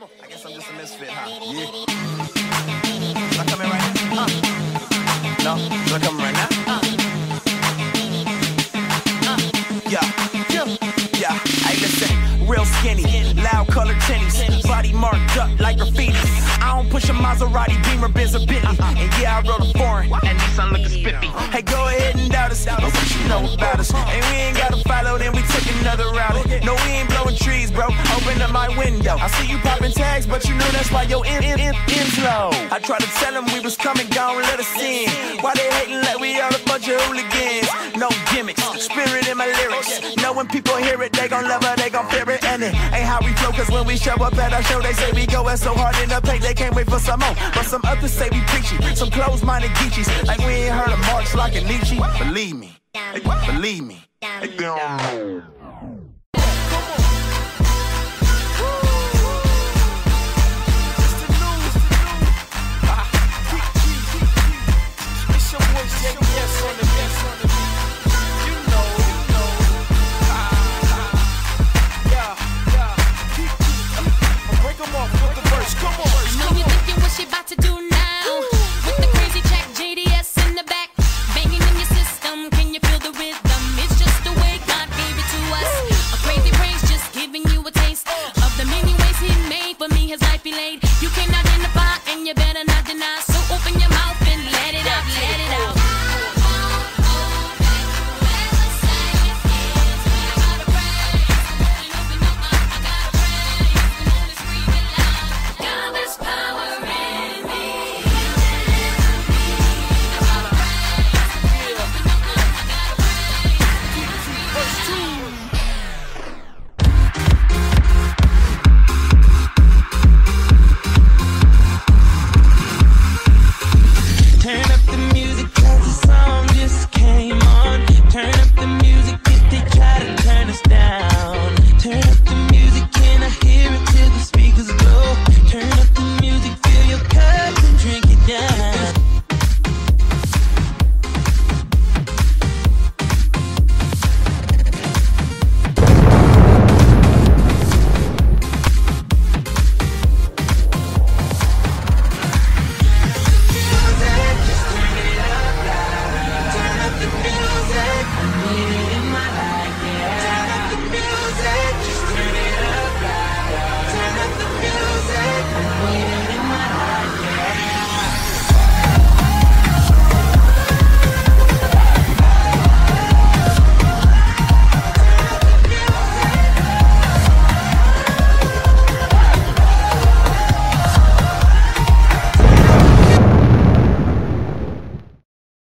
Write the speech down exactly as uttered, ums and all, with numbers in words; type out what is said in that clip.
I guess I'm just a misfit, huh? Yeah. Should I come in right now? Huh? No? Should I come in right now? Uh. Uh. Yeah. Yeah. Yeah. Hey, listen. Real skinny, loud colored tinnies, body marked up like graffiti. I don't push a Maserati, Beamer, Benz, or Bentley. And yeah, I wrote a foreign, and Nissan looking spiffy. Hey, go ahead and doubt us, but what you know about us? And we ain't gotta follow, then we take another route. No, we ain't blowing trees, bro. Open up my window. I see you popping tags, but you know that's why your in, in, in, in's low. I tried to tell them we was coming, gone, let us in. Why they hating like we all a bunch of hooligans? No gimmicks, spirit in my lyrics. Know when people hear it, they gon' love it, they gon' fear it. And it ain't how we flow, cause when we show up at our show, they say we going so hard in the paint, they can't wait for some more. But some others say we preachy, some closed-minded geechies, like we ain't heard of Marx, like a Nietzsche. Believe me, believe me. Waiting